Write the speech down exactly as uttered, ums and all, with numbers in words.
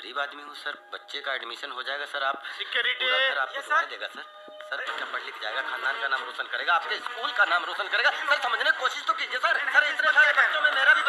गरीब आदमी हूँ सर, बच्चे का एडमिशन हो जाएगा सर, आप सिक्योरिटी घर आपको दुआएं देगा सर। सर बच्चा पढ़ लिख जाएगा, खानदान का नाम रोशन करेगा, आपके स्कूल का नाम रोशन करेगा सर, समझने की कोशिश तो कीजिए सर। सर इतने सारे बच्चों में मेरा भी